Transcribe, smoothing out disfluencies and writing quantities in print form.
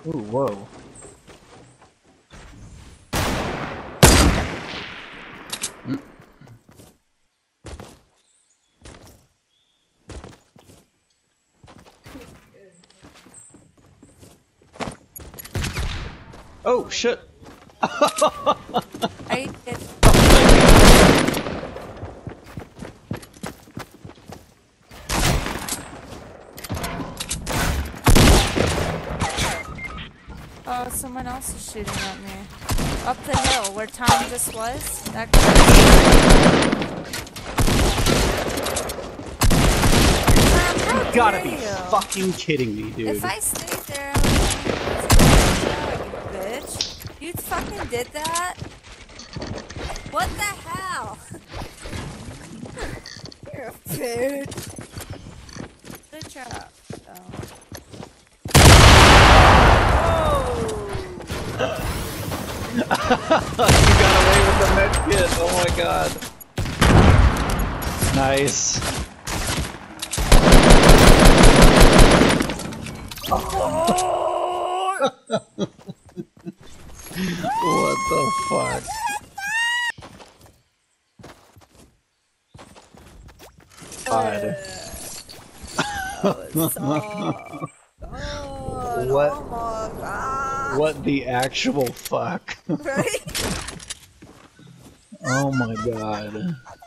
Ooh, whoa. Oh shit! I did. Oh, someone else is shooting at me. Up the hill, where Tom just was. That You gotta be fucking kidding me, dude. If I stayed there, I would you bitch. You fucking did that? What the hell? You're a bitch. Good job. You got away with the med kit. Oh my god. Nice. What the fuck? God. What? Oh my god. What the actual fuck? Right? Oh my god.